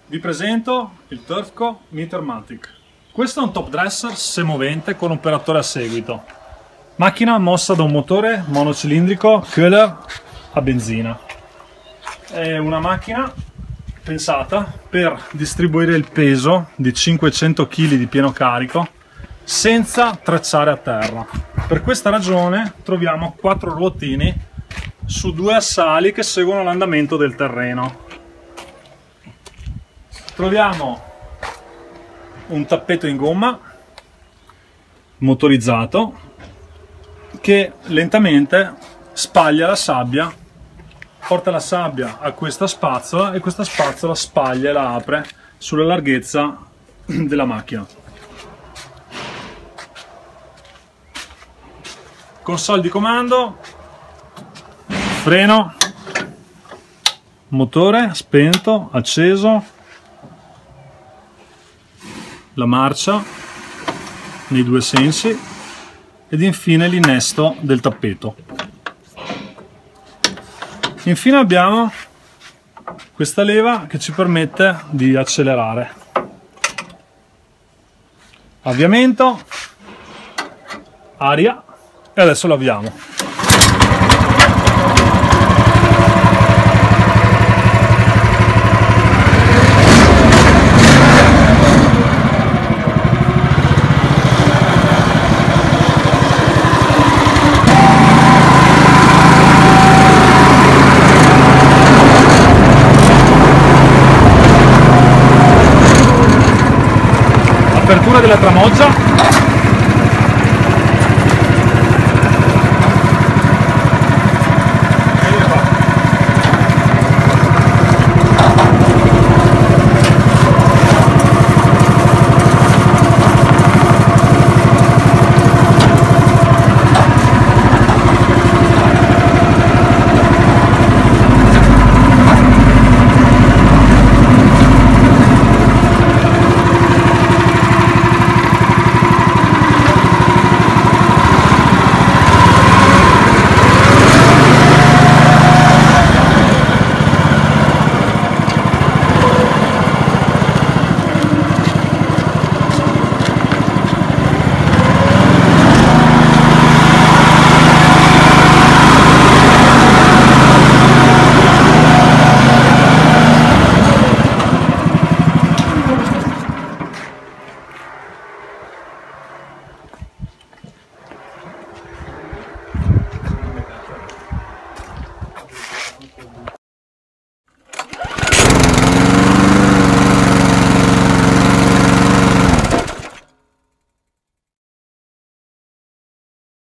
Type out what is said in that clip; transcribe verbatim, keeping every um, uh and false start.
Vi presento il Turfco Metermatic. Questo è un top dresser semovente con operatore a seguito. Macchina mossa da un motore monocilindrico Köhler a benzina. È una macchina pensata per distribuire il peso di cinquecento chili di pieno carico senza tracciare a terra. Per questa ragione troviamo quattro ruotini su due assali che seguono l'andamento del terreno. Troviamo un tappeto in gomma motorizzato che lentamente spaglia la sabbia, porta la sabbia a questa spazzola e questa spazzola spaglia e la apre sulla larghezza della macchina. Console di comando, freno, motore spento, acceso, la marcia nei due sensi ed infine l'innesto del tappeto. Infine abbiamo questa leva che ci permette di accelerare. Avviamento, aria e adesso l'avviamo. Apertura della tramoggia.